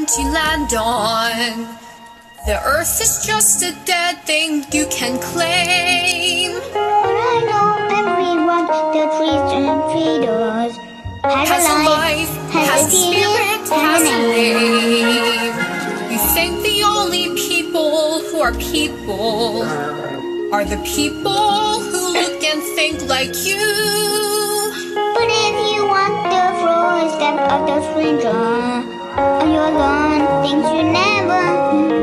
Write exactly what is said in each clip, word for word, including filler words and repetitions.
to land on. The earth is just a dead thing you can claim. But I know everyone, the trees and feeders has, Has a a life, life, has, has a a spirit, has a name. You think the only people who are people are the people who look and think like you. But if you want the first step of the stranger, you learn things you never knew.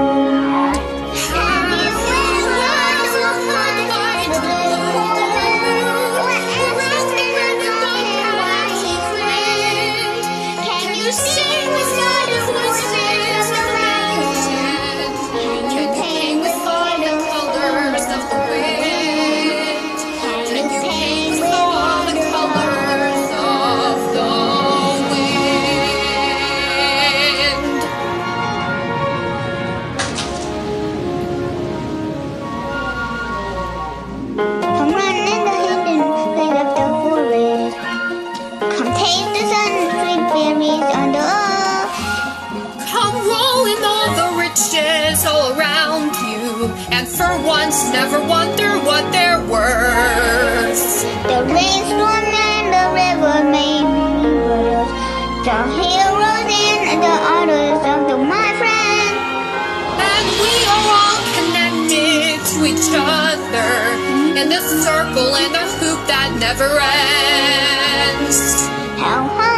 Have you ever wondered why the blue Can you sing with all the voices of the mountain? Can you paint with all the colors of the wind? Can you paint with all the colors of the wind? Come run in the hidden place of the forest. Come taste the sun, sweet berries on the earth. Come roll in all the riches all around you, and for once never wonder what they're worth. The rainstorm and the river made rivers. The heroes and the authors of the my friend. And we are all connected to each other in this circle and a hoop that never ends. How high